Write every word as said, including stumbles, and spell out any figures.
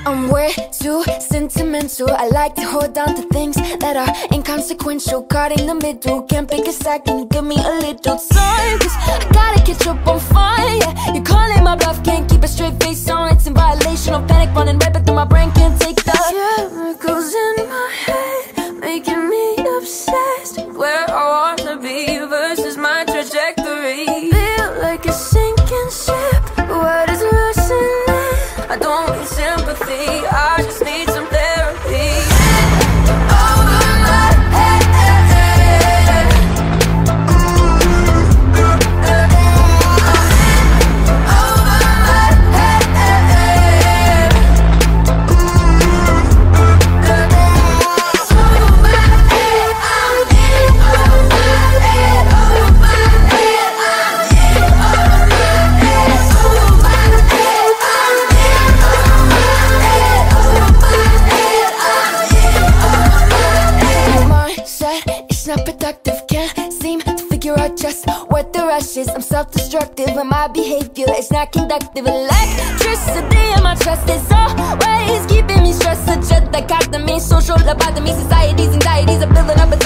I'm way too sentimental. I like to hold on to things that are inconsequential. Caught in the middle, can't pick a side. Can you give me a little time? Cause I gotta catch up on fire. Yeah. You're calling my bluff, can't keep a straight face on. It's in violation of panic, running rapid through my brain. Can't take the chemicals in my head, making me obsessed with where I wanna be versus my trajectory. Feel like a sinking ship, what is rushing in? I don't need sympathy, I just need some therapy. Over my head, over my head. Not productive, can't seem to figure out just what the rush is. I'm self-destructive and my behavior is not conductive. Electricity in my trust is always keeping me stressed. A jet that got to me, social lobotomy, society's anxieties are building up.